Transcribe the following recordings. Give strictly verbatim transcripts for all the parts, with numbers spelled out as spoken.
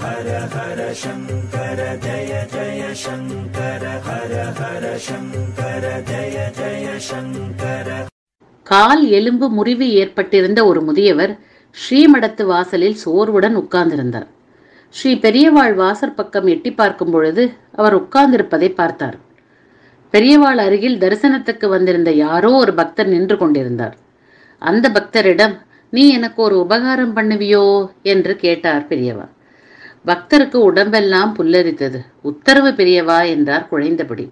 ஹர ஹர சங்கர ஜய ஜய சங்கர ஹர ஹர சங்கர ஜய ஜய சங்கர. கால் எலும்பு முறிவு ஏற்பட்டிருந்த ஒரு முதியவர் ஸ்ரீமடத்து வாசலில் சோர்வுடன் உட்கார்ந்திருந்தார். ஸ்ரீ பெரியவாள் வாசற் பக்கம் எட்டி பார்க்கும் பொழுது அவர் உட்கார்ந்திருப்பதை பார்த்தார். பெரியவாள் அருகில் தரிசனத்துக்கு வந்திருந்த யாரோ ஒரு பக்தர் நின்று கொண்டிருந்தார். அந்த பக்தரிடம், நீ எனக்கு ஒரு உபகாரம் பண்ணுவியோ என்று கேட்டார் பெரியவா. பக்தருக்கு உடம்பெல்லாம் புல்லரித்தது. உத்தரவு பெரியவா என்றார் குழைந்தபடி.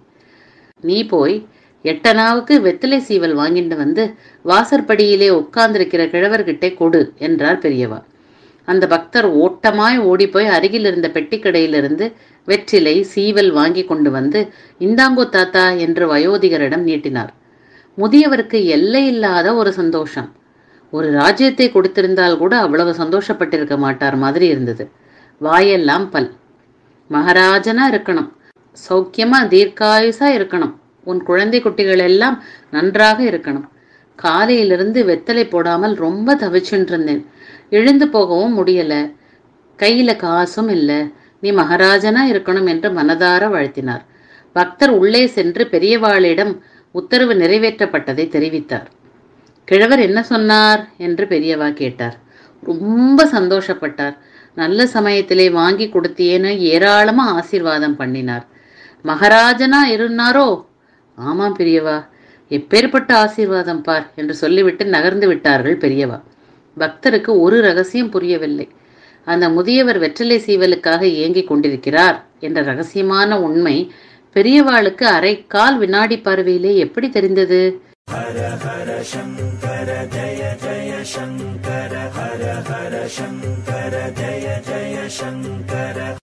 நீ போய் எட்டனாவுக்கு வெத்திலை சீவல் வாங்கிட்டு வந்து வாசற்படியிலே உட்கார்ந்திருக்கிற கிழவர்கிட்டே கொடு என்றார் பெரியவா. அந்த பக்தர் ஓட்டமாய் ஓடிப்போய் அருகில் இருந்த பெட்டிக்கடையிலிருந்து வெற்றிலை சீவல் வாங்கி கொண்டு வந்து, இந்தாங்கோ தாத்தா என்று வயோதிகரிடம் நீட்டினார். முதியவருக்கு எல்லை இல்லாத ஒரு சந்தோஷம். ஒரு ராஜ்யத்தை கொடுத்திருந்தால் கூட அவ்வளவு சந்தோஷப்பட்டிருக்க மாட்டார் மாதிரி இருந்தது. வாயெல்லாம் பல். மகாராஜனா இருக்கணும், சௌக்கியமா தீர்க்காயுசா இருக்கணும், உன் குழந்தை குட்டிகள் எல்லாம் நன்றாக இருக்கணும். காலையிலிருந்து வெத்தலை போடாமல் ரொம்ப தவிச்சுட்டு இருந்தேன். எழுந்து போகவும் முடியல, கையில காசும் இல்லை. நீ மகாராஜனா இருக்கணும் என்று மனதார வாழ்த்தினார். பக்தர் உள்ளே சென்று பெரியவாளிடம் உத்தரவு நிறைவேற்றப்பட்டதை தெரிவித்தார். கிழவர் என்ன சொன்னார் என்று பெரியவா கேட்டார். ரொம்ப சந்தோஷப்பட்டார். நல்ல சமயத்திலே வாங்கி கொடுத்தியேன்னு ஏராளமா ஆசீர்வாதம் பண்ணினார். மகாராஜனா இருந்தாரோ? ஆமாம் பெரியவா, எப்பேற்பட்ட ஆசீர்வாதம் பார் என்று சொல்லிவிட்டு நகர்ந்து விட்டார்கள் பெரியவா. பக்தருக்கு ஒரு ரகசியம் புரியவில்லை. அந்த முதியவர் வெற்றிலை சீவலுக்காக ஏங்கிக் கொண்டிருக்கிறார் என்ற ரகசியமான உண்மை பெரியவாளுக்கு அரை கால் வினாடி பார்வையிலே எப்படி தெரிந்தது? ஹர ஹர சங்கர ஜய ஜய சங்கர ஹர ஹர சங்கர ஜய ஜய சங்கர.